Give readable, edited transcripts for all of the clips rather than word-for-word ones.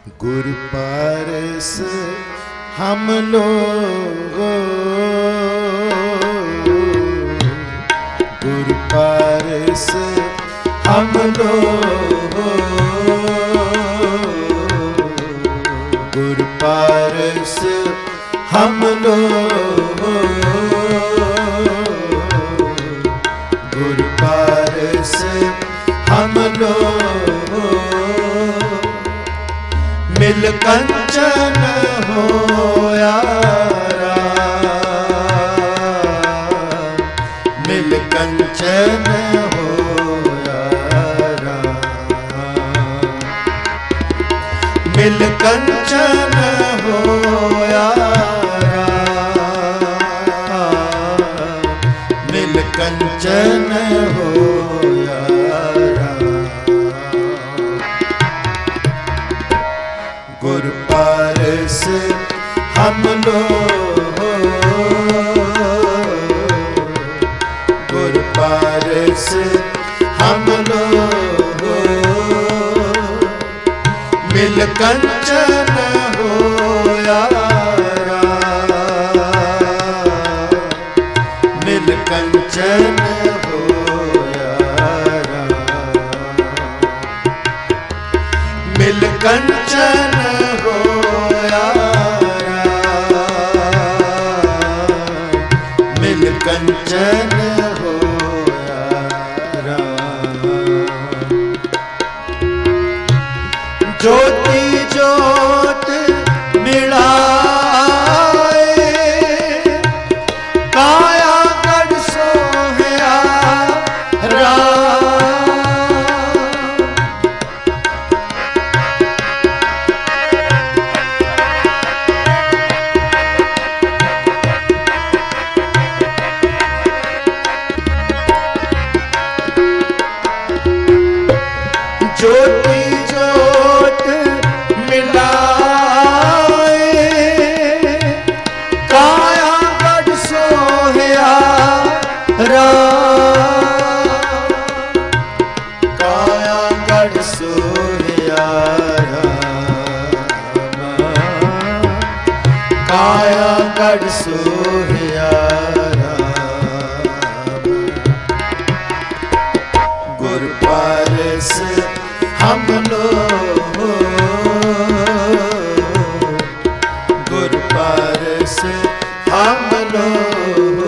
गुर पारस हम लोग, गुर पारस हम लोग, गुर पारस हम लोग, गुर पारस हम लोग। मिल कंचन होया राम, मिल कंचन होया राम, मिल कंचन होया राम, मिल कंचन होया राम। गुर पारस हम लोग, गुर पारस हम लोग, मिल कंचन होया राम, मिल कंचन होया राम, मिल कंचन होया राम, मिल कंचन होया राम। ज्योति ज्योत मिलाए, काया गढ़ सोहया राम, ज्योति ज्योत मिलाए, काया गढ़ सोहया राम, काया गढ़ सोहया राम, काया गढ़ सोहया राम। गुर पारस हम लोग, गुर पारस हम लोग।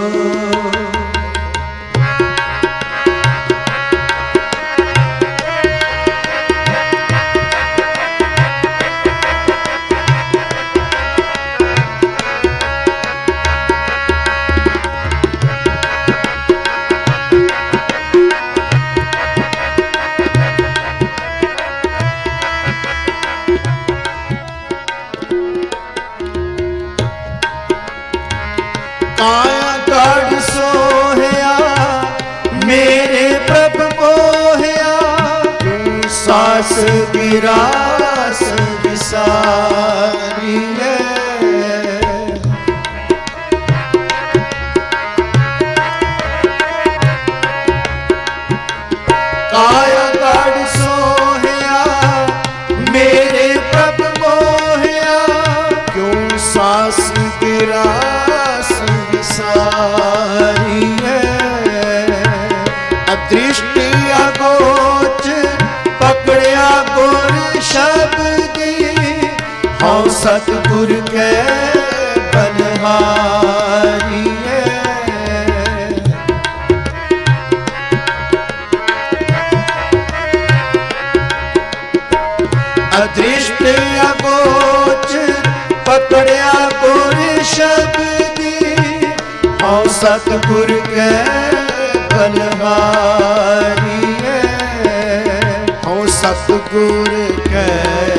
काया गढ़ सोहया मेरे प्रभु मोहया, सास गिरास विसारी है। काया गढ़ सोहया मेरे प्रभु मोहया, क्यों सास गिरास सारी है। अदृष्टि अगोच पकड़िया गुर शब्दी, हाँ सतगुर के बलहारी है। अदृष्टि अगोच पकड़िया गुर शब्दी, हाँ सतगुर के बलहारी है। हाँ सतगुर के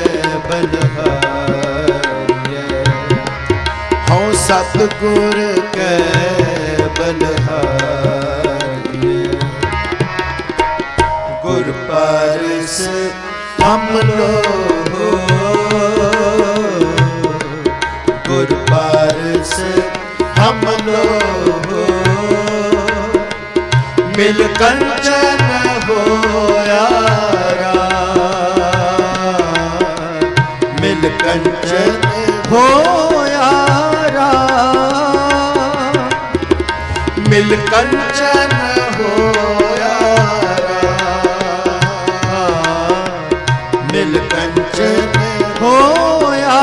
बलहारी है, हाँ सतगुर के बलहारी है। गुर पारस हम लोग, गुर पारस हम लोग, मिल कंचन होया राम, कंचन होया मिल कंचन होया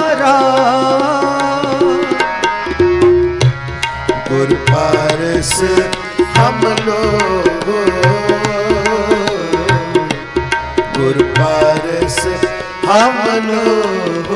गुर पारस हम लोग गुर पारस हम लोग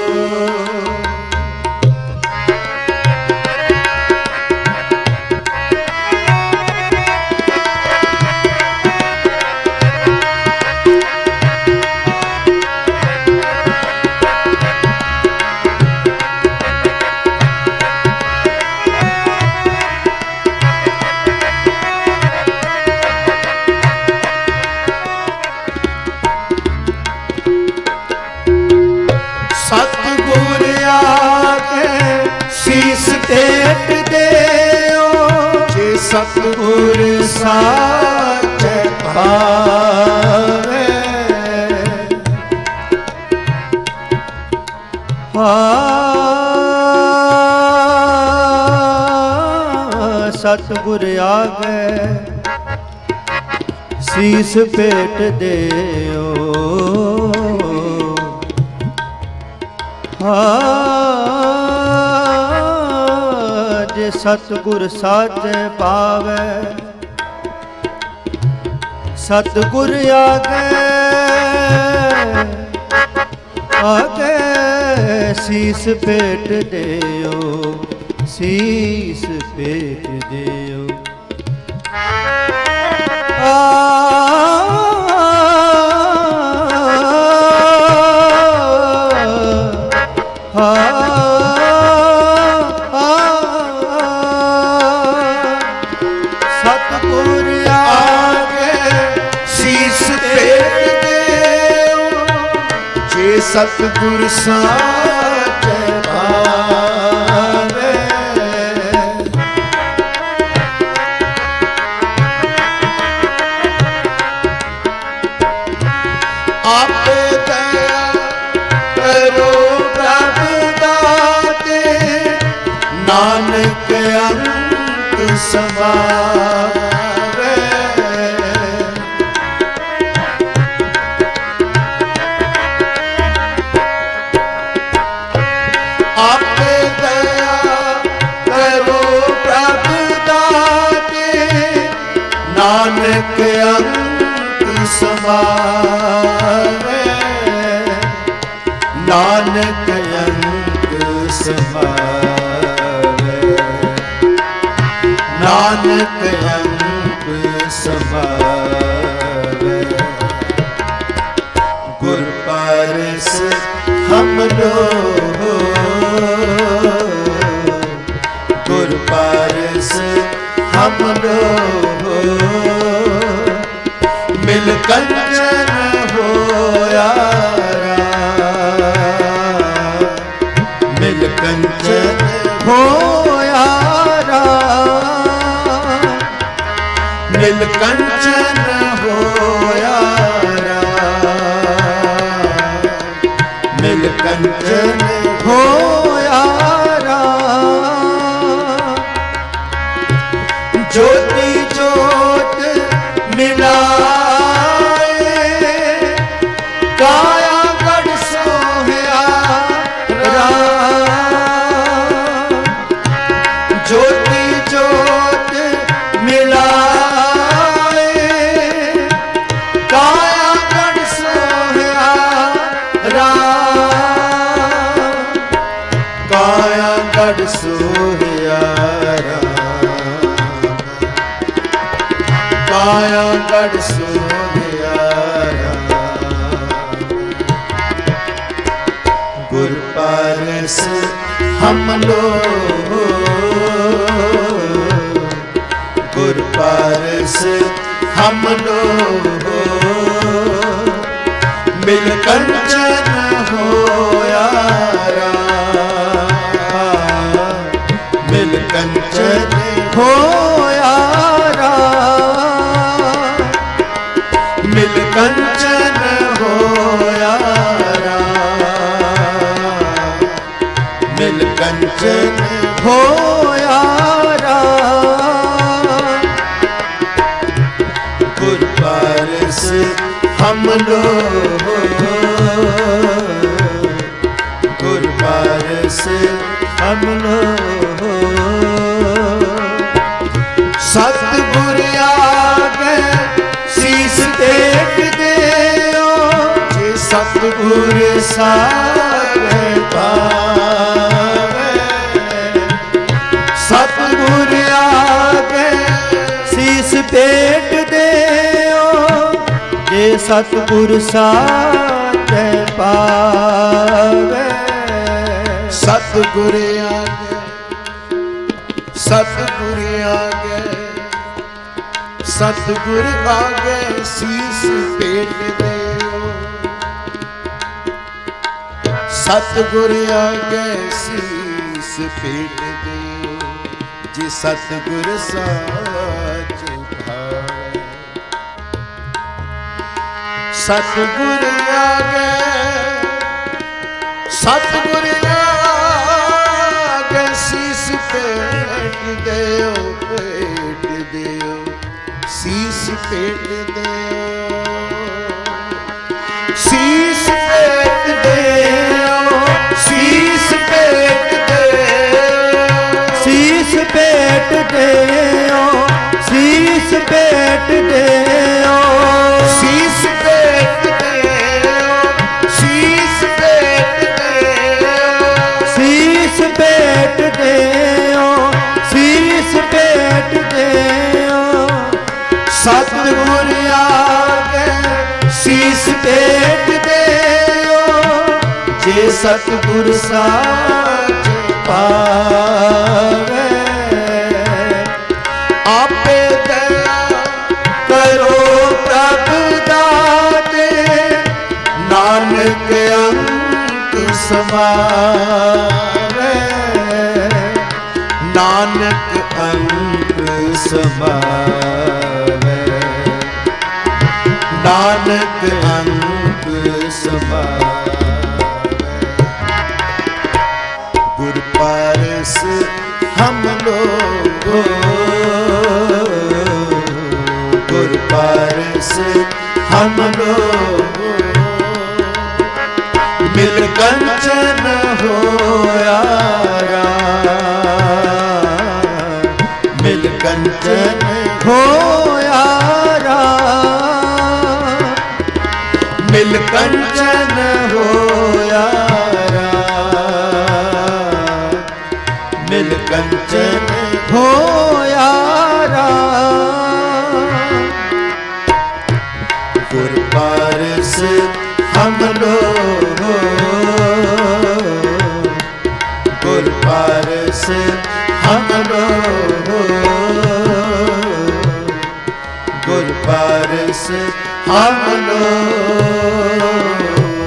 सतगुर आके शीस टेक देओ जे सतगुर साचे पावे सतगुर आगे शीस पेट देओ जे सतगुर साचे पावे सतगुर आगे शीस पेट देओ शीस पेट देओ सतगुर आगे शीस पेट देओ जे सतगुर साचे पावे आप दया करो प्रभु दाते नानक अंत समावे आप दया करो प्रभु दाते नानक अंत समावे नानक अंत समावे नानक अंत समावे गुर पारस हम लोग गुर पारस हम लोग मिल कंचन होया मिल कंचन होया मिल कंचन होया मिल कंचन होया ज्योति ज्योत मिलाए काया गढ़ सोहया ज्योति ज्योत मिलाए काया गढ़ सोहया काया गढ़ सोहया काया गढ़ सोहया गुर पारस हम लोग गुर पारस हम लोग मिल कंचन होया मिल कंचन होया मिल कंचन होया मिल कंचन होया पारस हम लोग, गुर पारस हम लोग। सतगुर आगे शीस टेक देओ, जे सतगुर सागे पावे। सतगुर आगे शीस पेट देओ, जे सतगुर सागे पावे। सतगुर आगे, सतगुर आगे, सतगुर आगे शीस पेट देओ, सतगुर आगे शीस पेट देओ, जे सतगुर साच भावे। सतगुर आगे, सतगुर आगे शीस पेट देओ, पेट देओ, शीस पेट देओ, शीस पेट देओ, शीस पेट देओ, शीस पेट देओ, शीस पेट देओ, शीस पेट देओ, शीस पेट देओ, शीस पेट देओ, शीस पेट देओ। सतगुर आगे शीस पेट देओ, जे सतगुर साच पावे। आपे दया करो प्रभु दाते, नानक अंक समावे, नानक अंक समावे, नानक अंक समावे। गुर पारस हम लोग, गुर पारस हम लोग, मिल कंचन होया राम, मिल कंचन होया राम, मिल कंचन होया राम, मिल कंचन होया राम। गुर पारस हम लोग, गुर पारस हम लोग, गुर पारस हम लोग।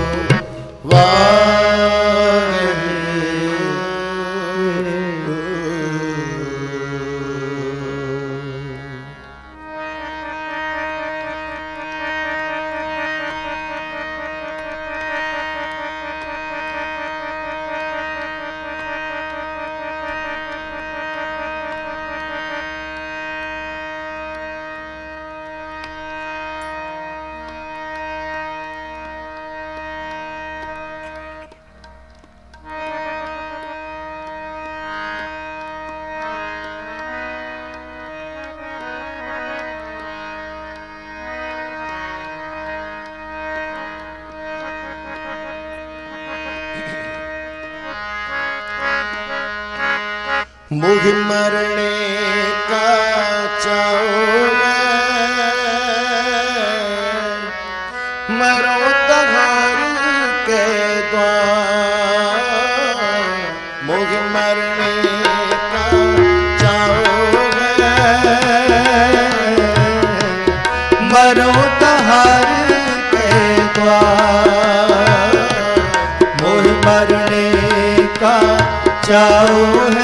मुझ मरने का चाहोगे, मरो तहार के द्वार। मुझ मरने का चाहोगे, मरो तहार के द्वार। मोह मरने का चाओ है,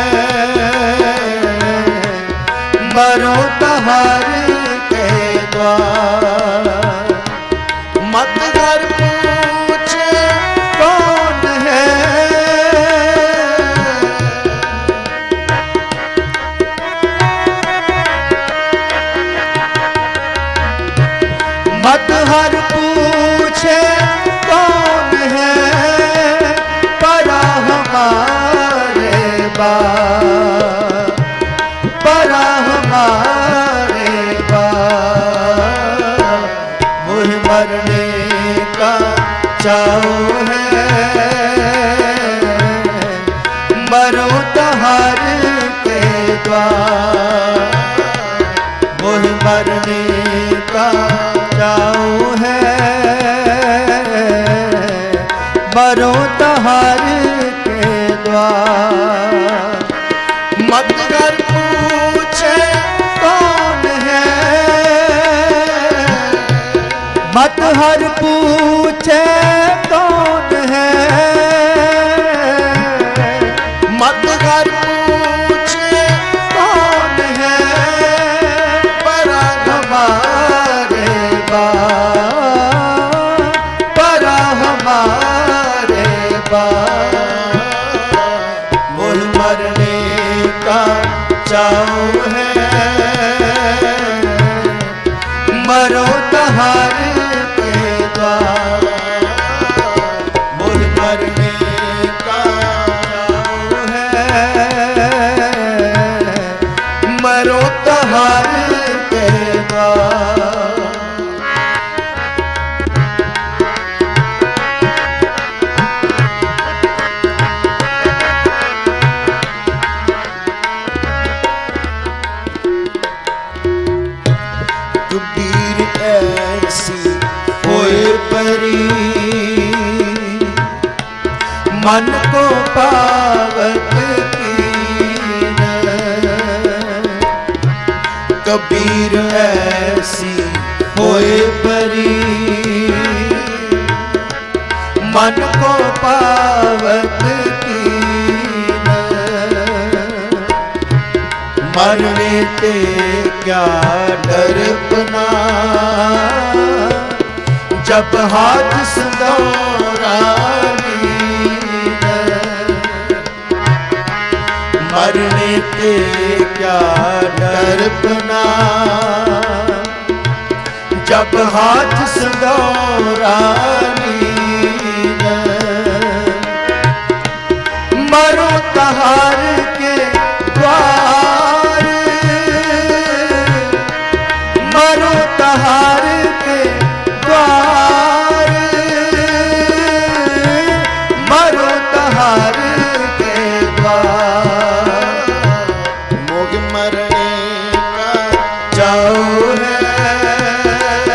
मरो तहार के द्वार। मत मत हर पूछे कौन है परा हमारे बा, परा हमारे बा। मुझ मरने का चाओ है, मरो तहार के द्वार। मुझ मरने का चाओ है, मरो तहार के द्वार। मत कर पूछे कौन है, मत हर पूछे कौन है, मत कर पूछे कौन है परा हमारे बा, परा हमारे बा। मुझ मरने का चाओ है, मरो तहार के द्वार। मुझ मरने का चाओ है, मरो तहार के द्वार। कबीर ऐसी होए परी मन को पावत कीन। कबीर ऐसी होए परी मन को पावत कीन। मरने ते क्या डरपना, जब हाथ संदौरा लीन। मरने ते क्या डरपना, जब हाथ संदौरा लीन। मरो तहार के द्वार, मरो तहार के द्वार, मरो तहार के द्वार। मोग मरने का चाओ है,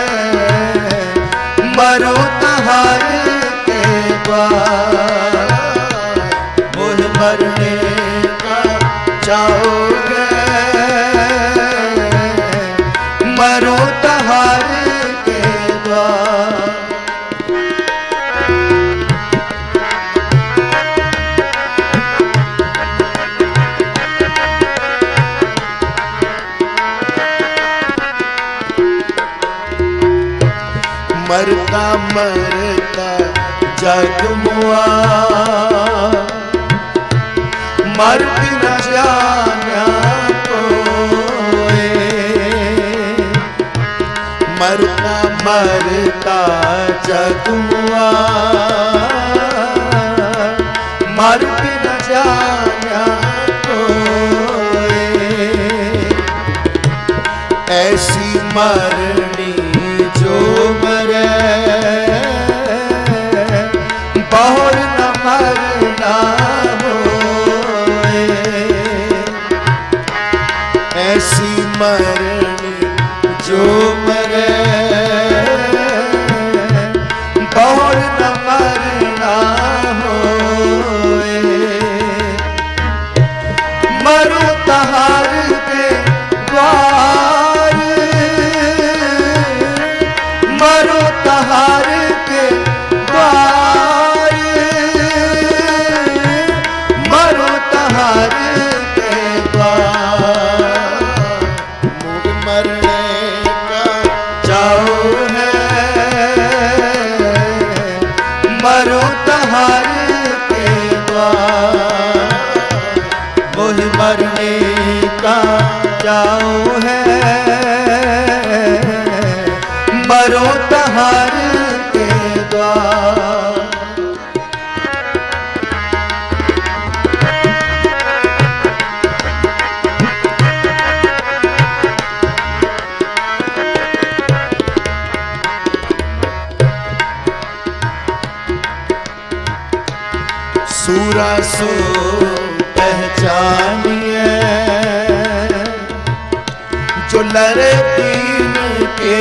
मरो तहार के द्वार। मुझ मरने का चाओ है, मरो तहार के द्वार। मरता मरता जग मुआ, मर भी न जाना कोई। मरता मरता जग मुआ, मर भी न जाना कोई। ऐसी मरनी जो मरे, बहुर न मरना होए। ऐसी मरनी जो मरे, बहुर न मरना होए। मरो तहार के द्वार, मरो तहार के द्वार, मरो तहार के द्वार। मोग मरने का चाओ है, मरो तहार के द्वार। मुझ मरने का चाओ है, मरो तहार के द्वार। सूरा सो पहचानिए जो लरे दीन के,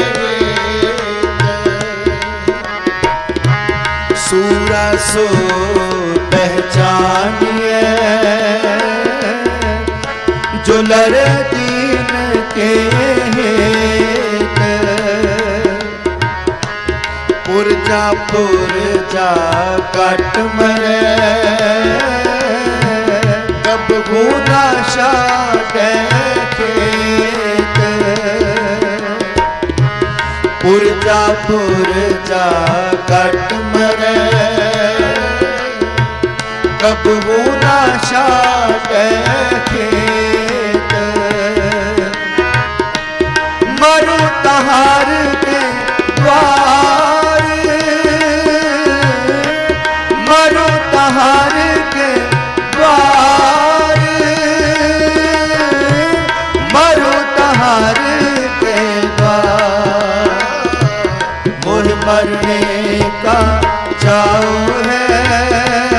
सूरा सो पहचानिए जो लरे दीन के हेत। पुरजा कट मरे कब गुना शाटे खेत। पुरजा कट मरे कब गुना शाटे खेत। मरु तहार के द्वार, मरु तहार के द्वार, मरु तहार के द्वार। मोह मरने का चाव है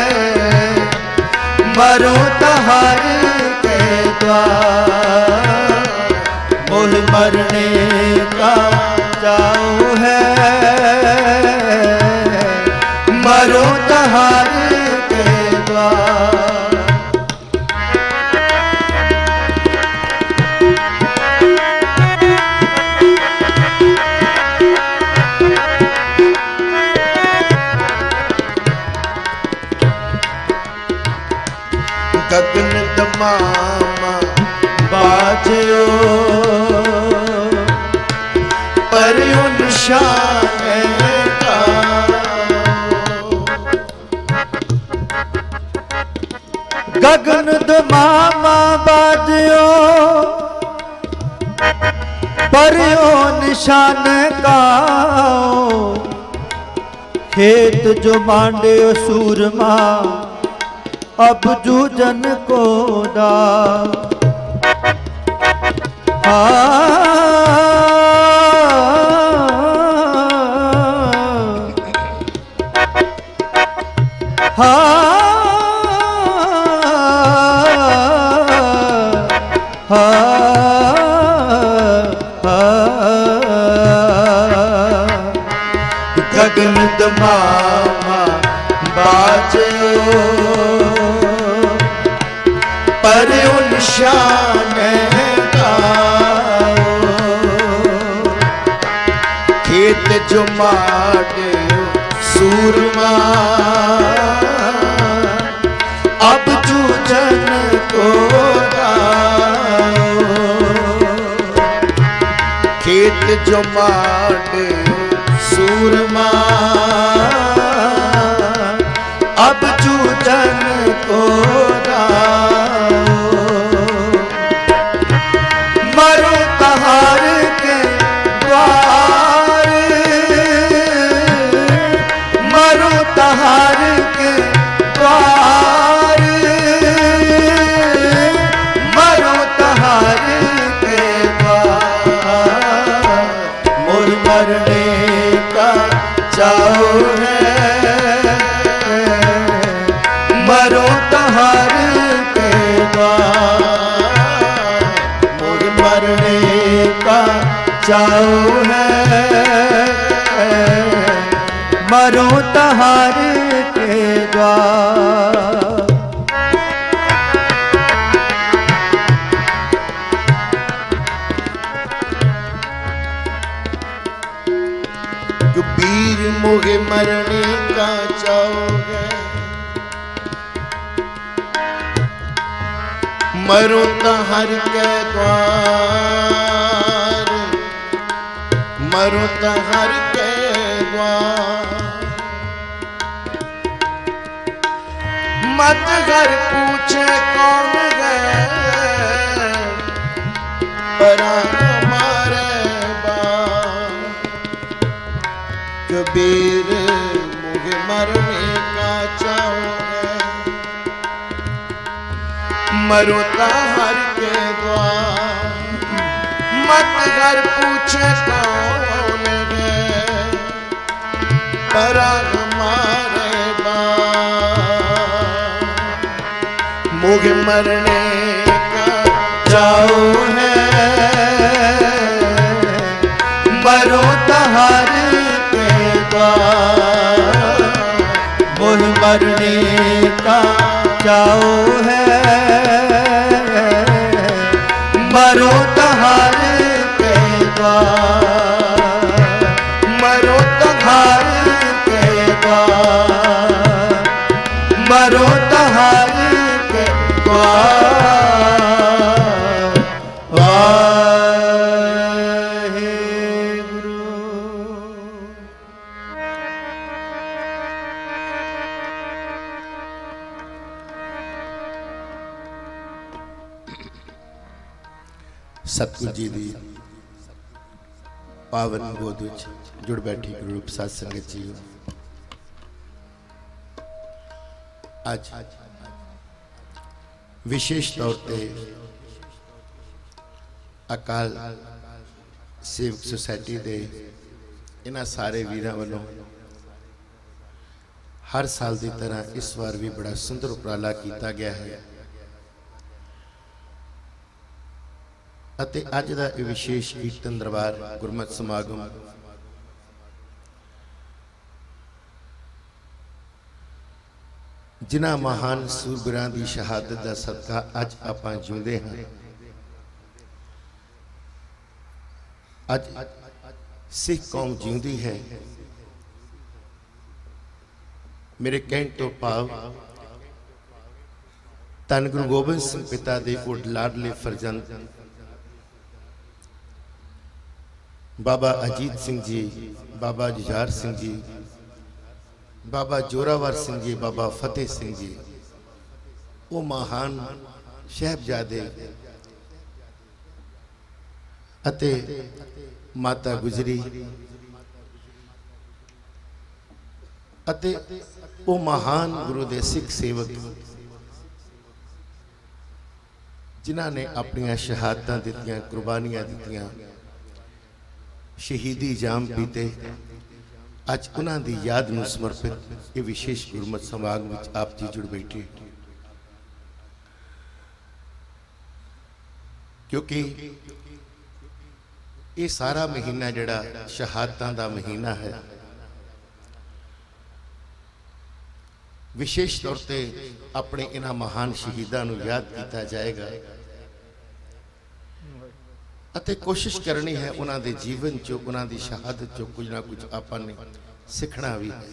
मरु तहार के द्वार। मोह मरने का चाव है मरो तहार के द्वार। गगन दमामा बाजो परियो निशान का। गगन दमामा बाजो परियो निशान का। खेत जो मांडे सूरमा अब जूजन को दा। गगन दमामा बाजो परियो निशान का। खेत जो माडे सूरमा अब जूझन को गाओ। खेत जो माडे सूरमा अब जूझन को गाओ। मरो तहार के द्वार, मरो तहार के द्वार, मरो तहार के द्वार। मोर मरने का चाव है मरो तहार के द्वार। मोर मरने का चाव है मरो तहार के द्वार। वीर मोहे मरने का चाव है मरो तहार के द्वार। मरो तहार के द्वार। मत घर पूछे कौन है परा हमारे बार। कबीर मुझे मरने का चाहो है, मरो हर के द्वार, मत घर पूछे कौन है, परा हमारे बाप। मुझे मरने का चाहो है, मरो तहार के द्वार, मोह मरने का चाहो है, मरो तहार के द्वार, मरो तहार के द्वार, मरो तहार के द्वार। वाहेगुरु। सतगुरु जी दी पावन गोद विच जुड़ बैठी गुरु रूप साध संगत जी, आज विशेष तौर पे अकाल सेवक सोसाइटी दे इन्हां सारे वीरां वालों हर साल की तरह इस बार भी बड़ा सुंदर उपराला किया गया है। अते अज दा इह विशेष कीर्तन दरबार गुरमत समागम जिन्हां महान सूरबीरां दी शहादत दा सदका अज आपां जिउंदे हां। अज सिख कौम जिउंदी है। मेरे कहण तो भाव धन गुरु गोबिंद सिंह पिता दे उड लाडले फरजंद बाबा अजीत सिंह जी, बाबा जुझार सिंह जी, बाबा जोरावर सिंह जी, बाबा फतेह सिंह जी, वो महान साहिबजादे अते माता गुजरी अते वो महान गुरु दे सिख सेवक जिन्हां ने अपनियां शहादतां दित्तियां, कुर्बानियां दित्तियां, शहीदी जाम पीते, अज उन्हां दी याद नूं समर्पित ये विशेष गुरमत समागम विच आप जी जुड़ बैठे। क्योंकि ये सारा महीना जिहड़ा शहादतां दा महीना है, विशेष तौर पे अपने इन्हां महान शहीदां नूं याद किया जाएगा अते कोशिश करनी है उन्हां दे जीवन चो, उन्हां दी शहादत चो कुछ ना कुछ आपां ने सीखना भी है।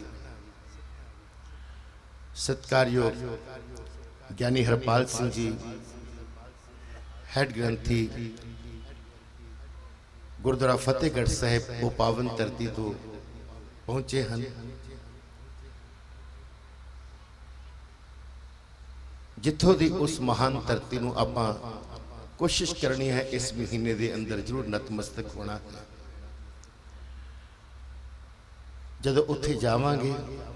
सत्कारयोग ज्ञानी हरपाल सिंह जी हेड ग्रंथी गुरुद्वारा फतेहगढ़ साहिब वो पावन धरती तो पहुंचे हैं। जिथों दी उस महान धरती नूं आपां कोशिश करनी है इस महीने के अंदर जरूर नतमस्तक होना है। जदों उत्थे जावांगे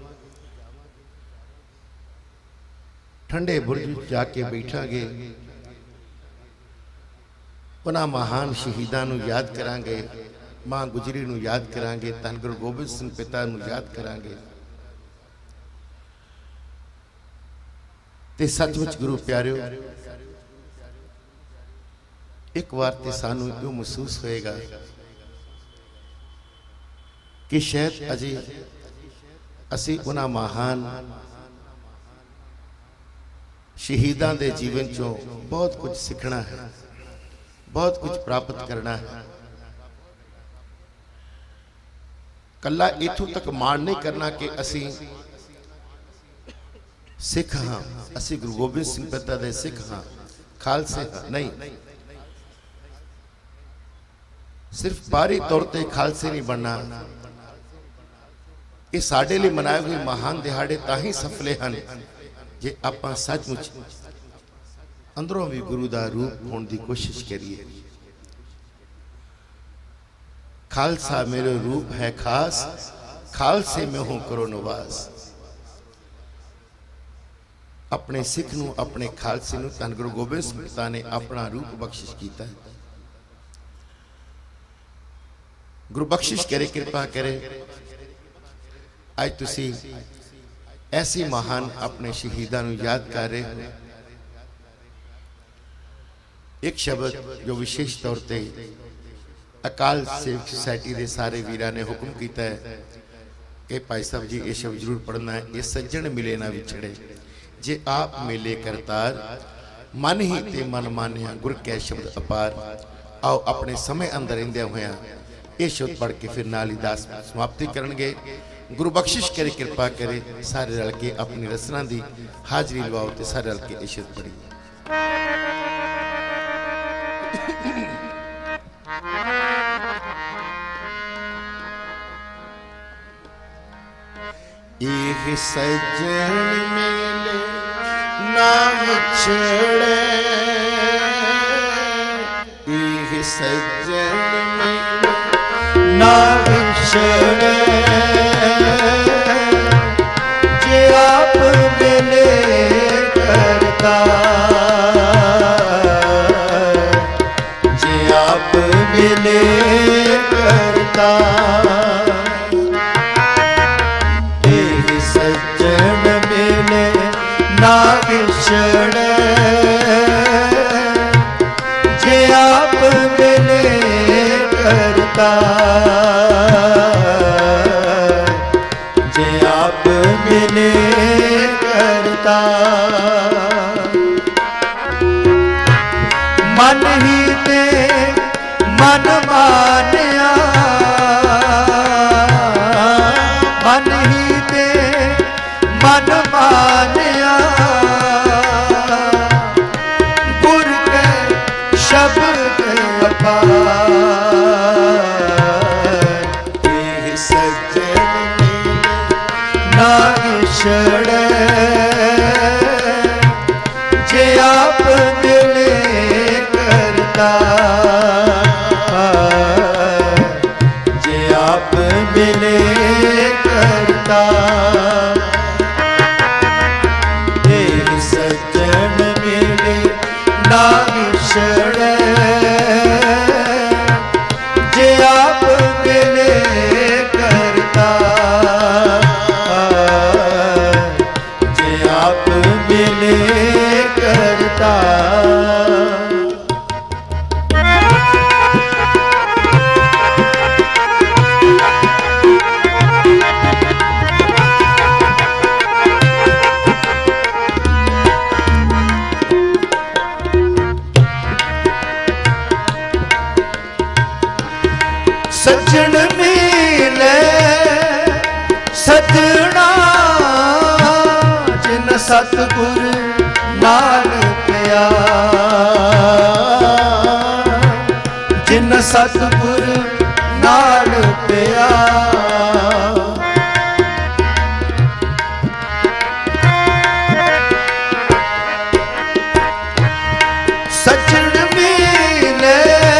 ठंडे बुर्ज जाके बैठांगे, उन्हां महान शहीदां नूं याद करांगे, मां गुजरी नूं याद करांगे, धन गुरु गोबिंद सिंह पिता नूं याद करांगे। ते सचमुच गुरु प्यारिओ एक बार तो सानू यूं महसूस होएगा कि शायद अजे असी उन्हां महान शहीदां दे जीवन चों बहुत कुछ सीखना है, बहुत कुछ प्राप्त करना है। कला इथों तक मान नहीं करना कि असी सिख हाँ, असी गुरु गोबिंद सिंह पिता दे सिख हाँ, खालसे हाँ, नहीं। सिर्फ बाहरी तौर पर खालसे नहीं बनना। ये साडे लिए मनाए हुए महान दिहाड़े ताही सफले हैं जे आपां सचमुच अंदरों भी गुरु दा रूप होने की कोशिश करिए। खालसा मेरे रूप है खास, खालसे में हूं करो नवाज। अपने सिख नूं अपने खालसे नूं धन गुरु गोबिंद सिंह पिता ने अपना रूप बख्शिश किया है। गुरु बख्शिश करे, कृपा करे। आज तुसी ऐसी महान अपने शहीदां नूं याद कर रहे हो। एक शब्द जो विशेष तौर पर अकाल सेवक सोसाइटी के सारे वीरां ने हुक्म किया है कि भाई साहब जी ये शब्द जरूर पढ़ना है। ये सज्जन मिले ना विछड़े, जे आप मिले करतार, मन ही ते मन मानिया गुर कै शब्द अपार। आओ अपने समय अंदर रहिंदे होया ये शब्द पढ़ के फिर नाल ही दास समाप्ति करनगे। गुरु बख्शिश करे, कृपा करे। सारे रल के अपनी रसना दी हाजरी लवाओ ते सारे रल के ये शब्द पढ़िए। एक सज्जन मिले ना विछड़े, एक सज्जन मिले ना विछड़े, जे आप मिले करता, जे आप मिले करता। ना विछड़े, जे आप मिले करता, जे आप मिले करता। मन ही ते मन मानिया, मन ही ते मन मानिया, गुर के शब्द अपार। ये सज्जन मिले ना विछड़े, जे आप मिले करता, जे आप मिले करता। सज्जन मिले ना विछड़े, जे आप मिले करता, जे आप मिले करता। सज्जन मिले सजना, जिन सतगुर नाल पिया, जिन सतगुर नाल पिया। सज्जन मिले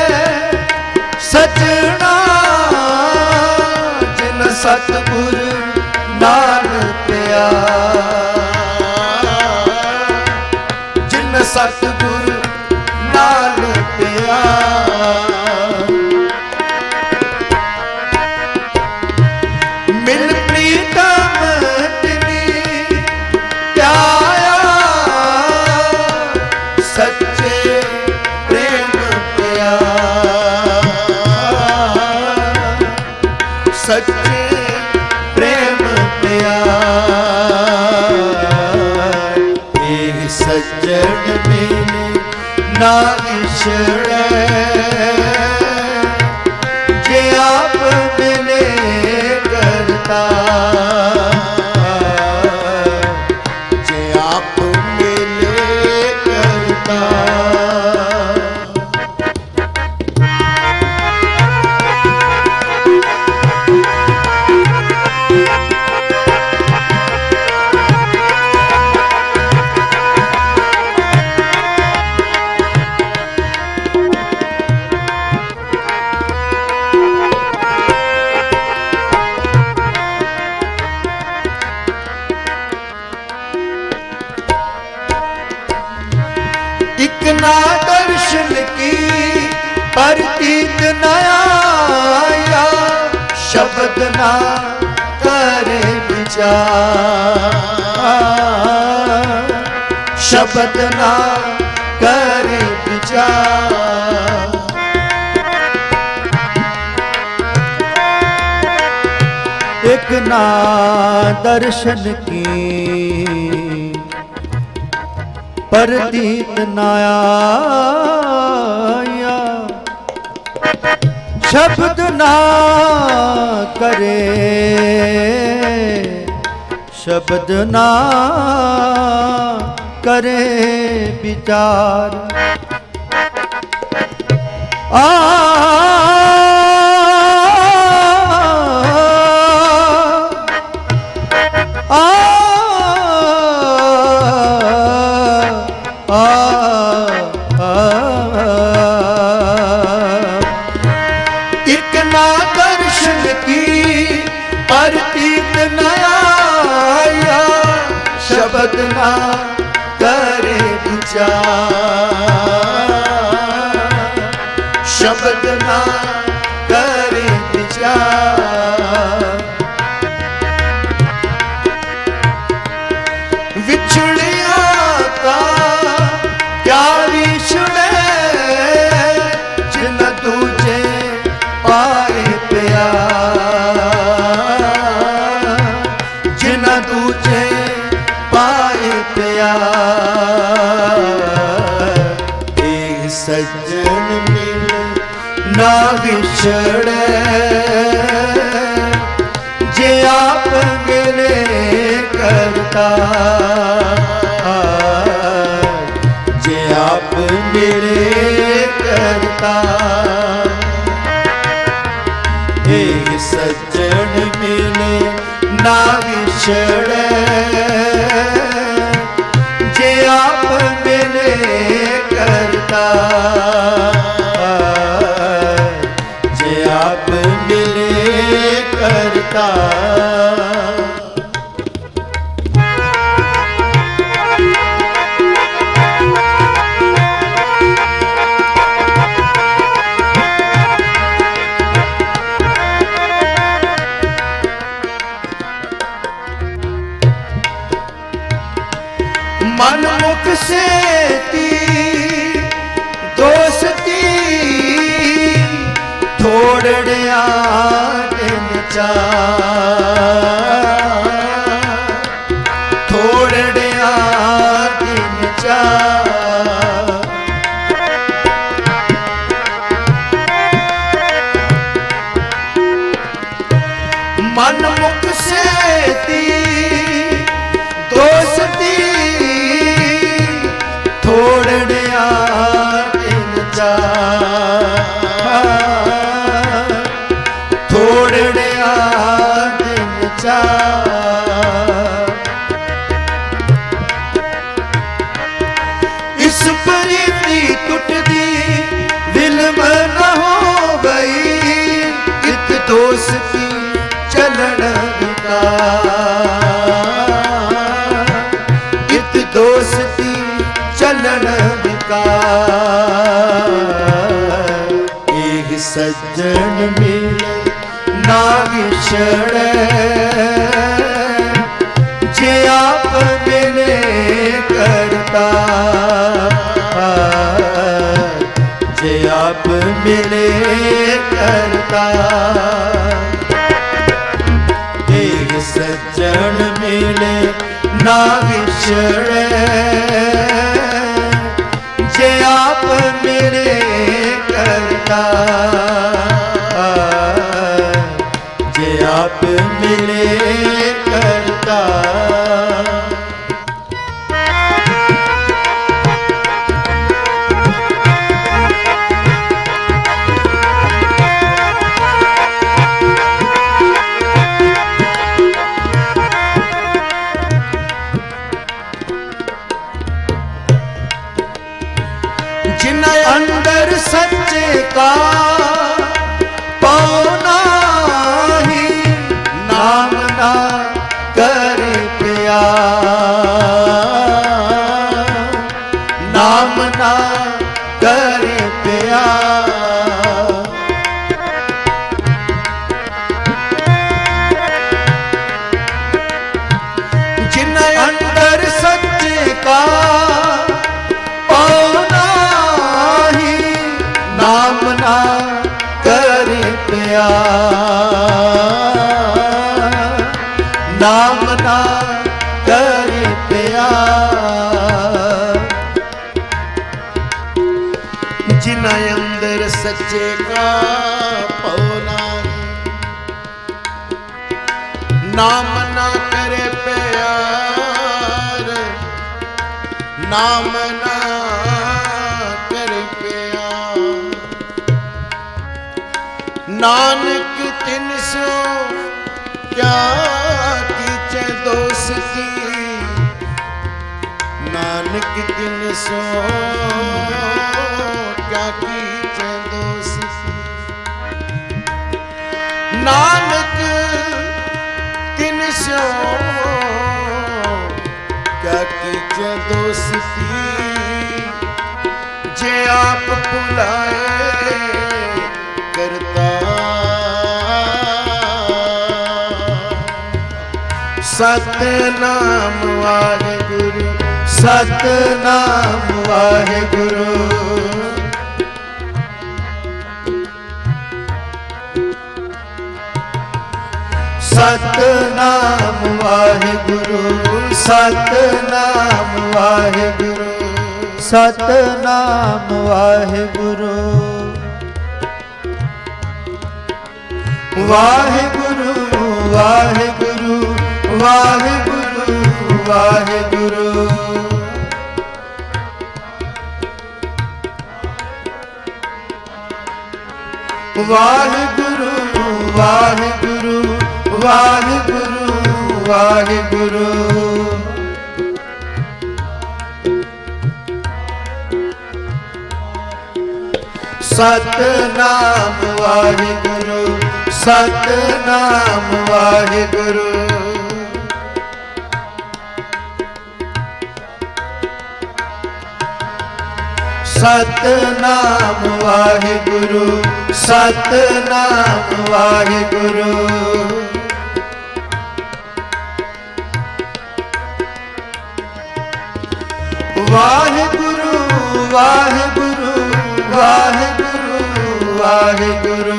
सजना, सतगुर नाल पिया, जिन सतगुर नाल पिया। मिल प्रीतम तिनी प्याया, सच्चे प्रेम पिया, सच्चे प्रेम पिया। एक सज्जन मिले ना विछड़े, जे आप मिले करता, जे आप मिले करता। तीत न आया, शब्द ना करे विचार, शब्द ना करे विचार। एक ना दर्शन की परदीत न आया, शब्द ना करे, शब्द ना करे विचार। एक ना दर्शन की परतीत न आया, शब्द ना करे विचार, शब्द ना करे विचार। विछड़िया का क्या विछड़े, जिन दूजे पाए प्यार, जिन दूजे पाए प्यार। एक सज्जन मिल ना विछड़े, जे आप मिले करता, जे आप मिले करता। एक सज्जन मिले ना विछड़े, जे आप मिले करता, जे आप मिले करता। मन मुख से ती दोस्ती, थोड़िया दिन चार, थोड़िया दिन चार। मन मुख से ती दोस्ती, थोड़िया दिन चार, थोड़िया दिन चार। इस प्रीति टूट दी विलम न हो गई, इत दोस्ती चलन विकार, इत दोस्ती चलन विकार। एक सज्जन मिले ना विछड़े, जे आप मिले करता, जे आप मिले करता। एक सज्जन मिले ना विछड़े, जे आप मिले करता, जे आप मिले करता। जिन अंदर सच्चे का पाना ही, नाम ना करे प्यार, नाम ना करे प्यार। जिना अंदर सच्चे का पौना नाम ना करे प्यार, नाम ना करे प्यार। नानक तिन सो क्या कीचे दोस्ती, नानक तिन सो क्या कीचे दोस्ती। नानक तिन सो क्या कीचे दोस्ती। जे आप बुलाए करता सतनाम वाहेगुरु, सतनाम वाहेगुरु। सतनाम वाहेगुरु, सतनाम वाहेगुरु, सतनाम वाहेगुरु। वाहेगुरु वाहेगुरु वाहेगुरु वाहेगुरु। वाहेगुरु वाहेगुरु वाहेगुरु वाहेगुरु। सतनाम वाहेगुरु, सतनाम वाहेगुरु। सतनाम वाहेगुरु, सतनाम वाहेगुरु। वाहेगुरु वाहेगुरु वाहेगुरु वाहेगुरु।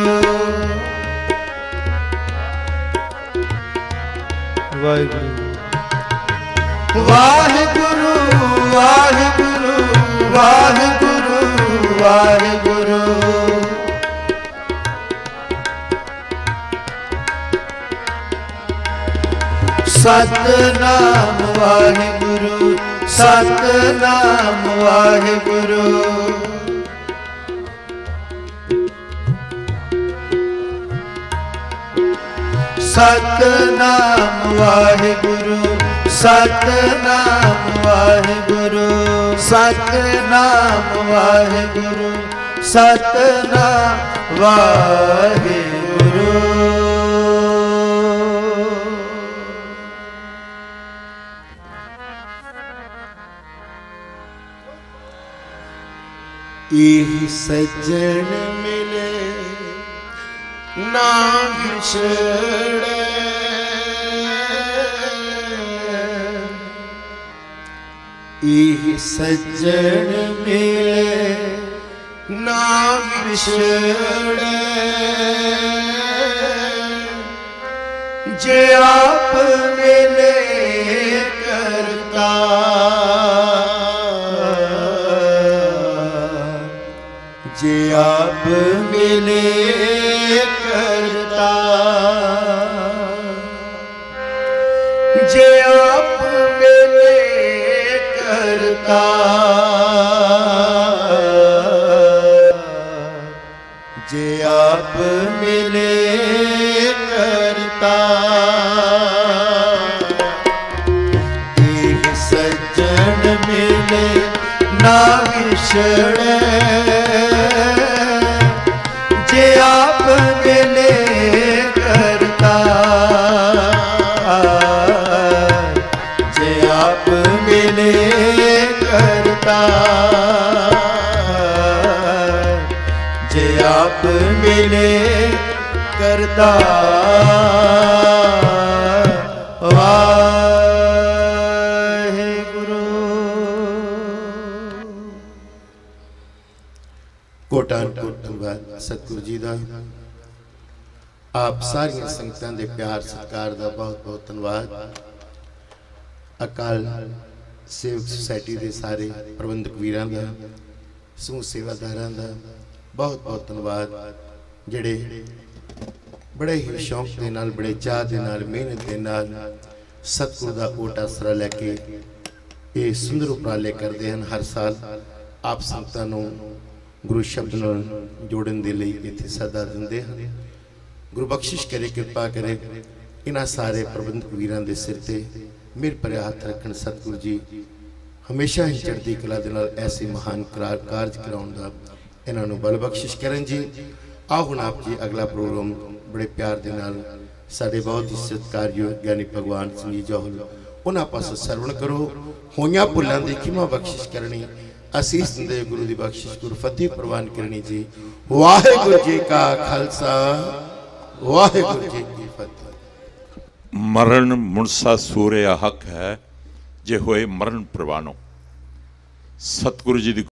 वाहेगुरु वाहेगुरु वाहेगुरु वाहेगुरु। सतनाम वाहेगुरु, सतनाम वाहेगुरु। सतनाम वाहेगुरु, सतनाम वाहेगुरु, सतनाम वाहेगुरु, सतनाम वाहेगुरु। यही सज्जन मिले ना बिछड़े, यही सज्जन मिले ना बिछड़े। जे आप मिले करता, जे आप मिले करता, जे आप मिले करता, जे आप मिले करता। एक सज्जन मिले ना बिछड़े, जे आप मिले करता, जे आप मिले करता, जे आप मिले करता। वाहेगुरु। कोटान कोट धन्यवाद सतगुरु जी का। आप सारिया संगतां दे प्यार सत्कार दा बहुत बहुत धन्यवाद। अकाल सेवक सोसाइटी के सारे प्रबंधक वीरां दा, समूह सेवादारां दा बहुत बहुत धन्यवाद, जिहड़े बड़े ही शौक के नाल, बड़े चाह के नाल, मेहनत के नाल सतगुरु दा ओट आसरा लैके ये सुंदर उपराले करते हैं। हर साल आप संगतां नूं गुरु शब्द नाल जोड़न दे लई इत्थे सदा दिंदे हैं। गुरु बख्शिश करे, कृपा करे, इन्हां सारे प्रबंधक वीरां दे सिर ते मेरे पर हाथ रखन। सतगुरु जी हमेशा ही चढ़ती कला दे नाल ऐसे महान कारज कराउण दा इन्हां नूं बल बख्शिश करन जी। आओ हुण आप जी अगला प्रोग्राम बड़े प्यार दे नाल साडे बहुत ही सत्कारयोग ज्ञानी भगवान सिंह जी जौहल उन्हां पासों सरवण करो। होइयां भुल्लां दी खिमा बख्शिश करनी, असीस दिंदे गुरु दी बख्शिश, गुरु फतेह प्रवान करनी जी। वाहिगुरु जी का खालसा, वाहिगुरु जी की फतेह। मरण मुनसा सूर्य हक है, जे होए मरण प्रवानो। सतगुरु जी दी